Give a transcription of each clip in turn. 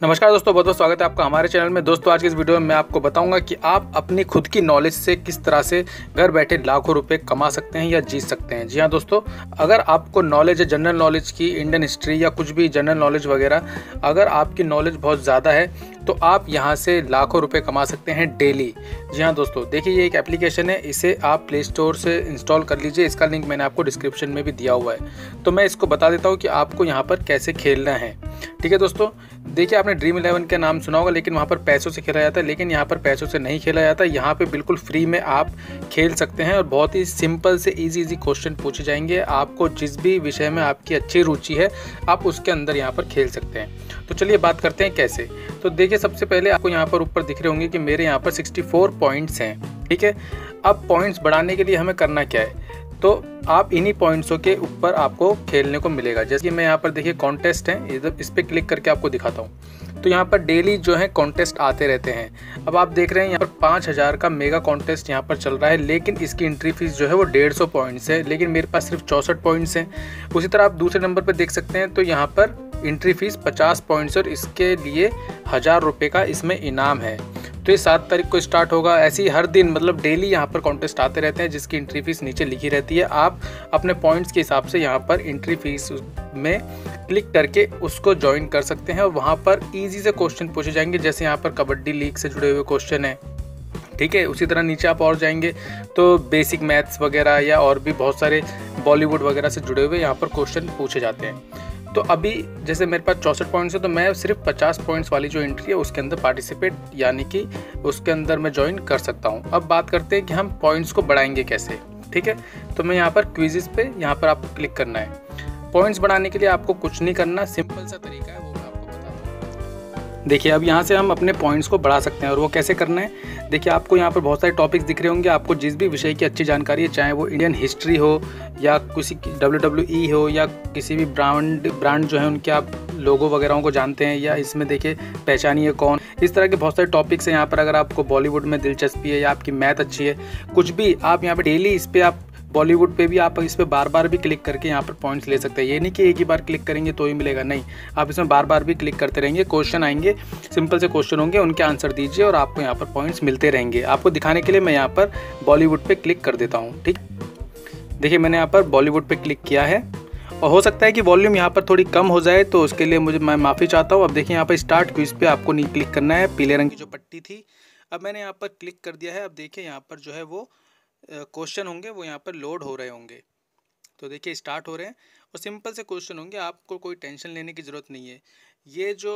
नमस्कार दोस्तों, बहुत बहुत स्वागत है आपका हमारे चैनल में। दोस्तों आज की इस वीडियो में मैं आपको बताऊंगा कि आप अपनी खुद की नॉलेज से किस तरह से घर बैठे लाखों रुपए कमा सकते हैं या जीत सकते हैं। जी हाँ दोस्तों, अगर आपको नॉलेज है जनरल नॉलेज की, इंडियन हिस्ट्री या कुछ भी जनरल नॉलेज वगैरह, अगर आपकी नॉलेज बहुत ज़्यादा है तो आप यहाँ से लाखों रुपए कमा सकते हैं डेली। जी हाँ दोस्तों, देखिए ये एक एप्लीकेशन है, इसे आप प्ले स्टोर से इंस्टॉल कर लीजिए। इसका लिंक मैंने आपको डिस्क्रिप्शन में भी दिया हुआ है। तो मैं इसको बता देता हूँ कि आपको यहाँ पर कैसे खेलना है। ठीक है दोस्तों, देखिए आपने ड्रीम 11 का नाम सुना होगा, लेकिन वहाँ पर पैसों से खेला जाता है, लेकिन यहाँ पर पैसों से नहीं खेला जाता। यहाँ पे बिल्कुल फ्री में आप खेल सकते हैं और बहुत ही सिंपल से इजी क्वेश्चन पूछे जाएंगे। आपको जिस भी विषय में आपकी अच्छी रुचि है आप उसके अंदर यहाँ पर खेल सकते हैं। तो चलिए बात करते हैं कैसे। तो देखिए सबसे पहले आपको यहाँ पर ऊपर दिख रहे होंगे कि मेरे यहाँ पर 64 पॉइंट्स हैं। ठीक है, अब पॉइंट्स बढ़ाने के लिए हमें करना क्या है, तो आप इन्हीं पॉइंट्सों के ऊपर आपको खेलने को मिलेगा। जैसे कि मैं यहाँ पर देखिए कॉन्टेस्ट है, इस पर क्लिक करके आपको दिखाता हूँ। तो यहाँ पर डेली जो है कॉन्टेस्ट आते रहते हैं। अब आप देख रहे हैं यहाँ पर 5000 का मेगा कॉन्टेस्ट यहाँ पर चल रहा है, लेकिन इसकी एंट्री फीस जो है वो 150 पॉइंट्स है, लेकिन मेरे पास सिर्फ 64 पॉइंट्स हैं। उसी तरह आप दूसरे नंबर पर देख सकते हैं, तो यहाँ पर एंट्री फीस 50 पॉइंट्स और इसके लिए 1000 रुपये का इसमें इनाम है। तो ये 7 तारीख को स्टार्ट होगा। ऐसे ही हर दिन मतलब डेली यहाँ पर कॉन्टेस्ट आते रहते हैं, जिसकी एंट्री फीस नीचे लिखी रहती है। आप अपने पॉइंट्स के हिसाब से यहाँ पर एंट्री फीस में क्लिक करके उसको ज्वाइन कर सकते हैं और वहाँ पर इजी से क्वेश्चन पूछे जाएंगे। जैसे यहाँ पर कबड्डी लीग से जुड़े हुए क्वेश्चन हैं। ठीक है, उसी तरह नीचे आप और जाएंगे तो बेसिक मैथ्स वगैरह या और भी बहुत सारे बॉलीवुड वगैरह से जुड़े हुए यहाँ पर क्वेश्चन पूछे जाते हैं। तो अभी जैसे मेरे पास 64 पॉइंट्स है, तो मैं सिर्फ 50 पॉइंट्स वाली जो एंट्री है उसके अंदर पार्टिसिपेट यानी कि उसके अंदर मैं ज्वाइन कर सकता हूं। अब बात करते हैं कि हम पॉइंट्स को बढ़ाएंगे कैसे। ठीक है, तो मैं यहाँ पर क्विज़ेस पे यहाँ पर आपको क्लिक करना है। पॉइंट्स बढ़ाने के लिए आपको कुछ नहीं करना, सिंपल सा तरीका है, वो मैं आपको बताता हूँ। देखिए अब यहाँ से हम अपने पॉइंट्स को बढ़ा सकते हैं और वो कैसे करना है। देखिए आपको यहाँ पर बहुत सारे टॉपिक्स दिख रहे होंगे। आपको जिस भी विषय की अच्छी जानकारी है, चाहे वो इंडियन हिस्ट्री हो या किसी WWE हो या किसी भी ब्रांड जो है उनके आप लोगो वगैरह को जानते हैं, या इसमें देखिए पहचानिए कौन, इस तरह के बहुत सारे टॉपिक्स हैं यहाँ पर। अगर आपको बॉलीवुड में दिलचस्पी है या आपकी मैथ अच्छी है, कुछ भी आप यहाँ पर डेली इस पर आप बॉलीवुड पे भी आप इस पर बार बार भी क्लिक करके यहाँ पर पॉइंट्स ले सकते हैं। ये नहीं कि एक ही बार क्लिक करेंगे तो ही मिलेगा, नहीं, आप इसमें बार बार भी क्लिक करते रहेंगे। क्वेश्चन आएंगे, सिंपल से क्वेश्चन होंगे, उनके आंसर दीजिए और आपको यहाँ पर पॉइंट्स मिलते रहेंगे। आपको दिखाने के लिए मैं यहाँ पर बॉलीवुड पे क्लिक कर देता हूँ। ठीक, देखिए मैंने यहाँ पर बॉलीवुड पे क्लिक किया है और हो सकता है कि वॉल्यूम यहाँ पर थोड़ी कम हो जाए, तो उसके लिए मैं माफ़ी चाहता हूँ। अब देखिए यहाँ पर स्टार्ट क्विज पे आपको नहीं क्लिक करना है, पीले रंग की जो पट्टी थी। अब मैंने यहाँ पर क्लिक कर दिया है। अब देखिए यहाँ पर जो है वो क्वेश्चन होंगे, वो यहाँ पर लोड हो रहे होंगे। तो देखिए स्टार्ट हो रहे हैं और सिंपल से क्वेश्चन होंगे, आपको कोई टेंशन लेने की ज़रूरत नहीं है। ये जो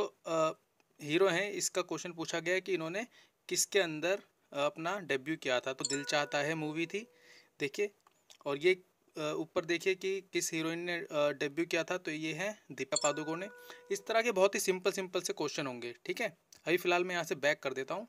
हीरो हैं, इसका क्वेश्चन पूछा गया है कि इन्होंने किसके अंदर अपना डेब्यू किया था, तो दिल चाहता है मूवी थी। देखिए, और ये ऊपर देखिए कि किस हीरोइन ने डेब्यू किया था, तो ये है दीपिका पादुकोण। इस तरह के बहुत ही सिंपल से क्वेश्चन होंगे। ठीक है, अभी फ़िलहाल मैं यहाँ से बैक कर देता हूँ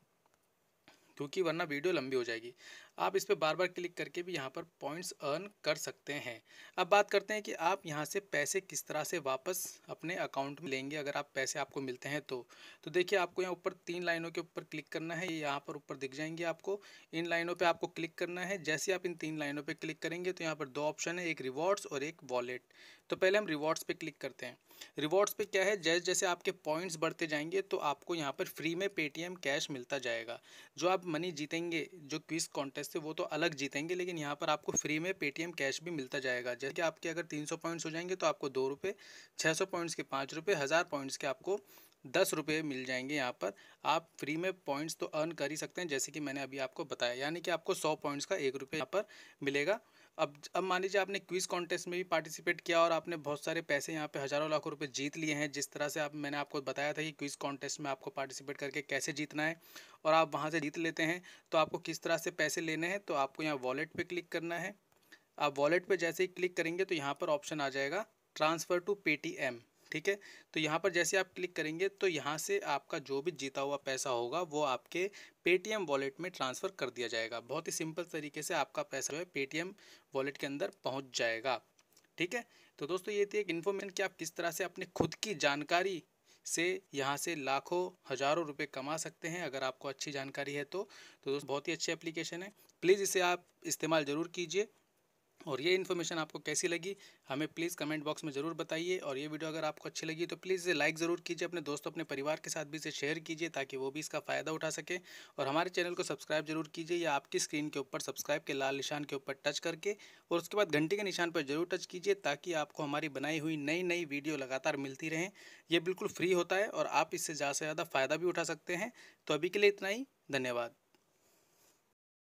क्योंकि वरना वीडियो लंबी हो जाएगी। आप इस पर बार बार क्लिक करके भी यहाँ पर पॉइंट्स अर्न कर सकते हैं। अब बात करते हैं कि आप यहाँ से पैसे किस तरह से वापस अपने अकाउंट में लेंगे, अगर आप पैसे आपको मिलते हैं तो देखिए आपको यहाँ ऊपर 3 लाइनों के ऊपर क्लिक करना है। ये यहाँ पर ऊपर दिख जाएंगी आपको। इन लाइनों पर आपको क्लिक करना है। जैसे आप इन 3 लाइनों पर क्लिक करेंगे तो यहाँ पर 2 ऑप्शन है, एक रिवॉर्ड्स और एक वॉलेट। तो पहले हम रिवॉर्ड्स पे क्लिक करते हैं। रिवॉर्ड्स पे क्या है, जैसे जैसे आपके पॉइंट्स बढ़ते जाएंगे तो आपको यहाँ पर फ्री में पेटीएम कैश मिलता जाएगा। जो आप मनी जीतेंगे जो क्विज कॉन्टेस्ट से, वो तो अलग जीतेंगे, लेकिन यहाँ पर आपको फ्री में पेटीएम कैश भी मिलता जाएगा। जैसे कि आपके अगर 300 पॉइंट्स हो जाएंगे तो आपको 2 रुपये, 600 पॉइंट्स के 5 रुपये, 1000 पॉइंट्स के आपको 10 रुपये मिल जाएंगे। यहाँ पर आप फ्री में पॉइंट्स तो अर्न कर ही सकते हैं, जैसे कि मैंने अभी आपको बताया, यानी कि आपको 100 पॉइंट्स का 1 रुपये यहाँ पर मिलेगा। अब मान लीजिए आपने क्विज कॉन्टेस्ट में भी पार्टिसिपेट किया और आपने बहुत सारे पैसे यहाँ पे हज़ारों लाखों रुपए जीत लिए हैं। जिस तरह से मैंने आपको बताया था कि क्विज कॉन्टेस्ट में आपको पार्टिसिपेट करके कैसे जीतना है, और आप वहाँ से जीत लेते हैं तो आपको किस तरह से पैसे लेने हैं। तो आपको यहाँ वॉलेट पे क्लिक करना है। आप वॉलेट पे जैसे ही क्लिक करेंगे तो यहाँ पर ऑप्शन आ जाएगा ट्रांसफ़र टू पेटीएम। ठीक है, तो यहाँ पर जैसे आप क्लिक करेंगे तो यहाँ से आपका जो भी जीता हुआ पैसा होगा वो आपके पेटीएम वॉलेट में ट्रांसफ़र कर दिया जाएगा। बहुत ही सिंपल तरीके से आपका पैसा जो है पेटीएम वॉलेट के अंदर पहुँच जाएगा। ठीक है, तो दोस्तों ये थी एक इन्फॉर्मेशन कि आप किस तरह से अपने खुद की जानकारी से यहाँ से लाखों हज़ारों रुपए कमा सकते हैं, अगर आपको अच्छी जानकारी है तो दोस्तों बहुत ही अच्छी एप्लीकेशन है। प्लीज़ इसे आप इस्तेमाल ज़रूर कीजिए। और ये इन्फॉर्मेशन आपको कैसी लगी हमें प्लीज़ कमेंट बॉक्स में ज़रूर बताइए। और ये वीडियो अगर आपको अच्छी लगी तो प्लीज़ इसे लाइक ज़रूर कीजिए, अपने दोस्तों अपने परिवार के साथ भी इसे शेयर कीजिए ताकि वो भी इसका फ़ायदा उठा सके। और हमारे चैनल को सब्सक्राइब जरूर कीजिए, या आपकी स्क्रीन के ऊपर सब्सक्राइब के लाल निशान के ऊपर टच करके और उसके बाद घंटी के निशान पर जरूर टच कीजिए ताकि आपको हमारी बनाई हुई नई नई वीडियो लगातार मिलती रहें। ये बिल्कुल फ्री होता है और आप इससे ज़्यादा से ज़्यादा फ़ायदा भी उठा सकते हैं। तो अभी के लिए इतना ही, धन्यवाद।